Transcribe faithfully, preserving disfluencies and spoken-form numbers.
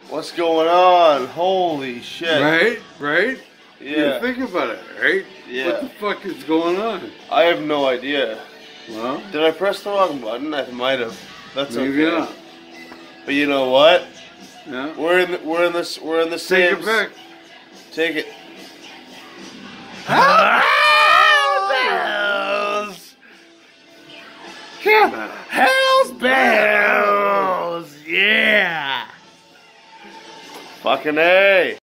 What's going on? Holy shit. Right? Right? Yeah. You think about it, right? Yeah. What the fuck is going on? I have no idea. Well, Did I press the wrong button? I might have. That's maybe okay. not. But you know what? Yeah. We're in the, we're in this we're in the Take same. it back. Take it. Bells! Yeah. Hell's bells! Yeah! Fucking A.